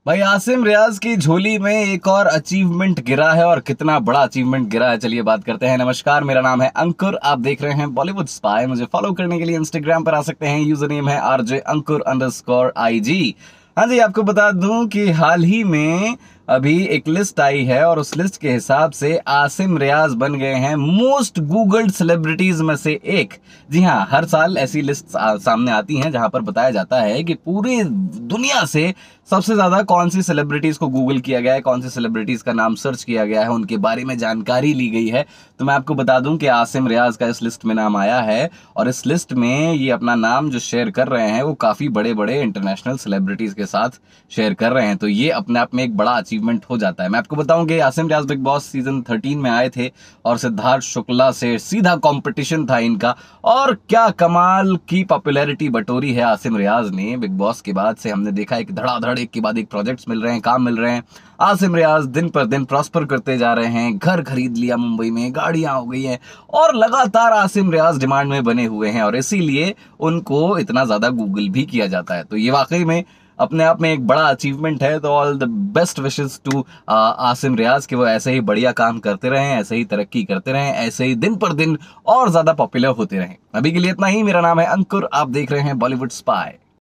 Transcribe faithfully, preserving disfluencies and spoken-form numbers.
भाई आसिम रियाज की झोली में एक और अचीवमेंट गिरा है और कितना बड़ा अचीवमेंट गिरा है, चलिए बात करते हैं। नमस्कार, मेरा नाम है अंकुर, आप देख रहे हैं बॉलीवुड स्पाई। मुझे फॉलो करने के लिए इंस्टाग्राम पर आ सकते हैं, यूजर नेम है RJ Ankur underscore I G. हाँ जी, आपको बता दूं कि हाल ही में अभी एक लिस्ट आई है और उस लिस्ट के हिसाब से आसिम रियाज बन गए हैं मोस्ट गूगल्ड सेलिब्रिटीज में से एक। जी हाँ, हर साल ऐसी लिस्ट सामने आती हैं जहां पर बताया जाता है कि पूरी दुनिया से सबसे ज्यादा कौन सी सेलिब्रिटीज को गूगल किया गया है, कौन सी सेलिब्रिटीज का नाम सर्च किया गया है, उनके बारे में जानकारी ली गई है। तो मैं आपको बता दूं कि आसिम रियाज का इस लिस्ट में नाम आया है और इस लिस्ट में ये अपना नाम जो शेयर कर रहे हैं वो काफी बड़े बड़े इंटरनेशनल सेलिब्रिटीज के साथ शेयर कर रहे हैं। तो ये अपने आप में एक बड़ा अचीवमेंट हो जाता है। मैं आपको बताऊं कि Asim Riaz Bigg Boss season thirteen में आए थे और सिद्धार्थ शुक्ला से सीधा कंपटीशन था इनका, और क्या कमाल की पॉपुलैरिटी बटोरी है आसिम रियाज ने। बिग बॉस के बाद से हमने देखा है कि धड़ाधड़ एक के बाद एक प्रोजेक्ट्स मिल रहे हैं, काम मिल रहे हैं। आसिम रियाज दिन पर दिन प्रॉस्पर करते जा रहे हैं, घर खरीद लिया मुंबई में, गाड़ियां हो गई हैं और लगातार आसिम रियाज डिमांड में बने हुए हैं और इसीलिए उनको इतना ज्यादा गूगल भी किया जाता है। तो ये वाकई में अपने आप में एक बड़ा अचीवमेंट है। तो all the best wishes to Asim Riaz कि वो ऐसे ही बढ़िया काम करते रहें, ऐसे ही तरक्की करते रहें, ऐसे ही दिन पर दिन और ज्यादा पॉपुलर होते रहें। अभी के लिए इतना ही। मेरा नाम है अंकुर, आप देख रहे हैं बॉलीवुड स्पाई।